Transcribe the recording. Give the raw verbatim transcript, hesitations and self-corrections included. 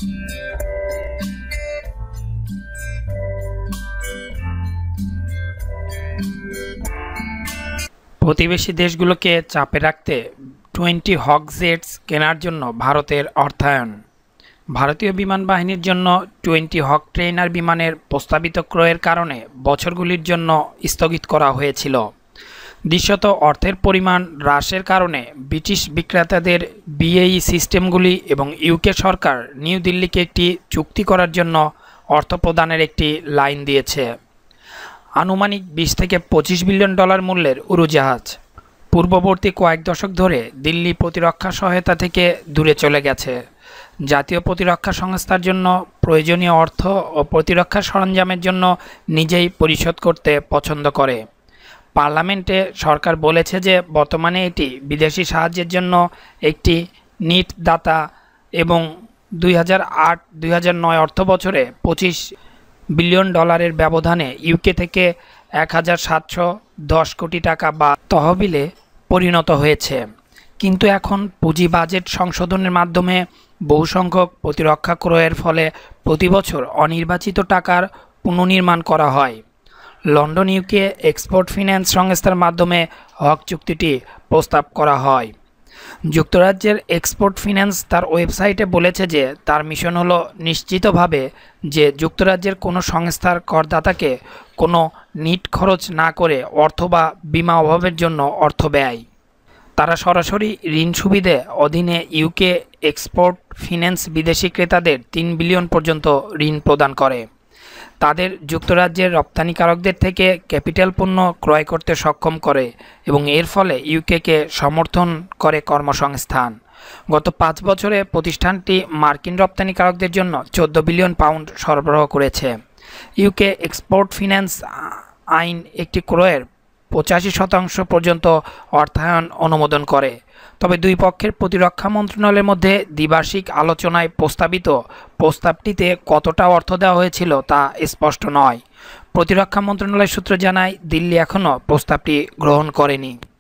প্রতিবেশী দেশগুলোকে চাপে রাখতে টোয়েন্টি হক জেটস কেনার জন্য ভারতের অর্থায়ন। ভারতীয় বিমান বাহিনীর জন্য টোয়েন্টি হক ট্রেনার বিমানের প্রস্তাবিত ক্রয়ের কারণে বছরগুলির জন্য স্থগিত করা হয়েছিল। দৃশ্যত অর্থের পরিমাণ হ্রাসের কারণে ব্রিটিশ বিক্রেতাদের বিএই সিস্টেমগুলি এবং ইউকে সরকার নিউ দিল্লিকে একটি চুক্তি করার জন্য অর্থ প্রদানের একটি লাইন দিয়েছে। আনুমানিক বিশ থেকে পঁচিশ বিলিয়ন ডলার মূল্যের উড়োজাহাজ পূর্ববর্তী কয়েক দশক ধরে দিল্লি প্রতিরক্ষা সহায়তা থেকে দূরে চলে গেছে। জাতীয় প্রতিরক্ষা সংস্থার জন্য প্রয়োজনীয় অর্থ ও প্রতিরক্ষা সরঞ্জামের জন্য নিজেই পরিশোধ করতে পছন্দ করে। পার্লামেন্টে সরকার বলেছে যে বর্তমানে এটি বিদেশি সাহায্যের জন্য একটি নিট দাতা এবং দুই হাজার আট দুই হাজার নয় অর্থ বছরে পঁচিশ বিলিয়ন ডলারের ব্যবধানে ইউকে থেকে এক হাজার সাতশো দশ কোটি টাকা বা তহবিলে পরিণত হয়েছে। কিন্তু এখন পুঁজি বাজেট সংশোধনের মাধ্যমে বহু সংখ্যক প্রতিরক্ষা ক্রয়ের ফলে প্রতি বছর অনির্বাচিত টাকার পুনর্নির্মাণ করা হয়। লন্ডন ইউকে এক্সপোর্ট ফিন্যান্স সংস্থার মাধ্যমে হক চুক্তিটি প্রস্তাব করা হয়। যুক্তরাজ্যের এক্সপোর্ট ফিন্যান্স তার ওয়েবসাইটে বলেছে যে তার মিশন হলো নিশ্চিতভাবে যে যুক্তরাজ্যের কোনো সংস্থার করদাতাকে কোনো নিট খরচ না করে অর্থ বা বিমা অভাবের জন্য অর্থ ব্যয়। তারা সরাসরি ঋণ সুবিধে অধীনে ইউকে এক্সপোর্ট ফিন্যান্স বিদেশি ক্রেতাদের তিন বিলিয়ন পর্যন্ত ঋণ প্রদান করে। তাদের যুক্তরাজ্যের রপ্তানিকারকদের থেকে ক্যাপিটাল পণ্য ক্রয় করতে সক্ষম করে এবং এর ফলে ইউকেকে সমর্থন করে কর্মসংস্থান। গত পাঁচ বছরে প্রতিষ্ঠানটি মার্কিন রপ্তানিকারকদের জন্য চোদ্দ বিলিয়ন পাউন্ড সরবরাহ করেছে। ইউকে এক্সপোর্ট ফিন্যান্স আইন একটি ক্রয়ের পঁচাশি শতাংশ পর্যন্ত অর্থায়ন অনুমোদন করে। তবে দুই পক্ষের প্রতিরক্ষা মন্ত্রণালয়ের মধ্যে দ্বিবার্ষিক আলোচনায় প্রস্তাবিত প্রস্তাবটিতে কতটা অর্থ দেওয়া হয়েছিল তা স্পষ্ট নয়। প্রতিরক্ষা মন্ত্রণালয় সূত্র জানায় দিল্লি এখনও প্রস্তাবটি গ্রহণ করেনি।